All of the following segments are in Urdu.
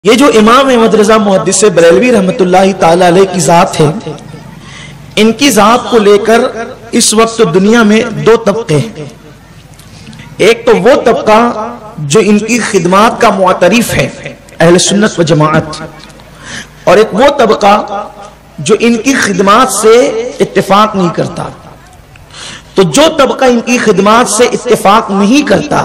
یہ جو امام احمد رضا محدث بریلوی رحمت اللہ تعالی علیہ کی ذات ہے، ان کی ذات کو لے کر اس وقت دنیا میں دو طبقے ہیں۔ ایک تو وہ طبقہ جو ان کی خدمات کا معترف ہے، اہل سنت و جماعت، اور ایک وہ طبقہ جو ان کی خدمات سے اتفاق نہیں کرتا۔ تو جو طبقہ ان کی خدمات سے اتفاق نہیں کرتا،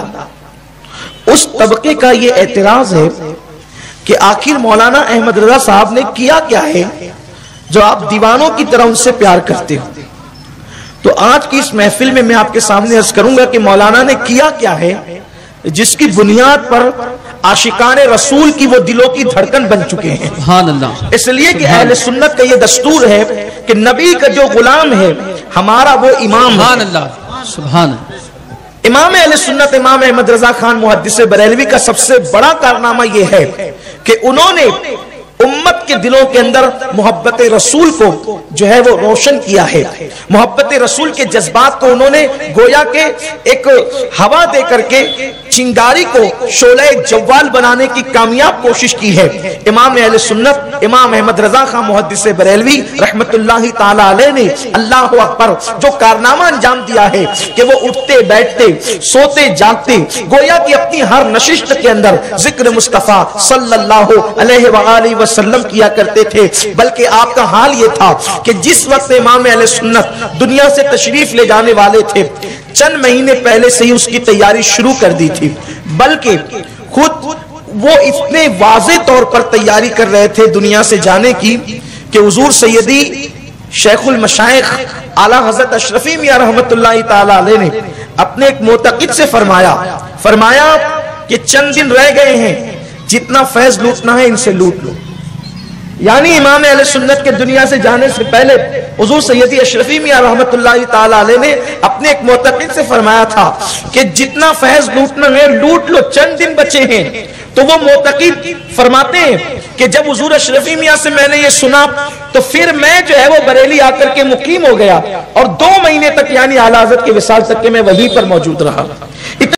اس طبقے کا یہ اعتراض ہے کہ آخر مولانا احمد رضا صاحب نے کیا کیا ہے جو آپ دیوانوں کی طرح ان سے پیار کرتے ہو۔ تو آج کی اس محفل میں آپ کے سامنے عرض کروں گا کہ مولانا نے کیا کیا ہے جس کی بنیاد پر عاشقان رسول کی وہ دلوں کی دھڑکن بن چکے ہیں۔ سبحان اللہ۔ اس لیے کہ اہل سنت کا یہ دستور ہے کہ نبی کا جو غلام ہے ہمارا وہ امام ہے۔ سبحان اللہ، سبحان اللہ۔ امام اہل سنت امام احمد رضا خان محدث بریلوی کا سب سے بڑا کارنامہ یہ ہے کہ انہوں نے امت کے دلوں کے اندر محبت رسول کو جو ہے وہ روشن کیا ہے۔ محبت رسول کے جذبات کو انہوں نے گویا کہ ایک ہوا دے کر کے چنگاری کو شعلہ جوال بنانے کی کامیاب کوشش کی ہے۔ امام اہل سنت امام احمد رضا خان محدث بریلوی رحمت اللہ تعالی علیہ نے اللہ اکبر جو کارنامہ انجام دیا ہے کہ وہ اٹھتے بیٹھتے سوتے جاگتے گویا کہ اپنی ہر نشست کے اندر ذکر مصطفیٰ صلی اللہ علیہ وآلہ وسلم کیا کرتے تھے، بلکہ آپ کا حال یہ تھا کہ جس وقت امام اہل سنت دنیا سے تشریف لے جانے والے تھے چند مہینے پہلے سے ہی اس کی تیاری شروع کر دی تھی، بلکہ خود وہ اتنے واضح طور پر تیاری کر رہے تھے دنیا سے جانے کی کہ حضور سیدی شیخ المشائخ اعلیٰ حضرت اشرفی میاں رحمت اللہ تعالی علیہ نے اپنے ایک معتقد سے فرمایا کہ چند دن رہ گئے ہیں، جتنا فیض لوٹنا ہے ان سے لوٹ لو۔ یعنی امام اہل سنت کے دنیا سے جانے سے پہلے حضور سیدی اشرفی میاں رحمت اللہ تعالی علیہ نے اپنے ایک معتقد سے فرمایا تھا کہ جتنا فیض لوٹنا ہے لوٹ لو، چند دن بچے ہیں۔ تو وہ معتقد فرماتے ہیں کہ جب حضور اشرفی میاں سے میں نے یہ سنا تو پھر میں جو ہے وہ بریلی آ کر کے مقیم ہو گیا اور 2 مہینے تک یعنی اعلیٰ حضرت کے وصال تک کے میں وہیں پر موجود رہا۔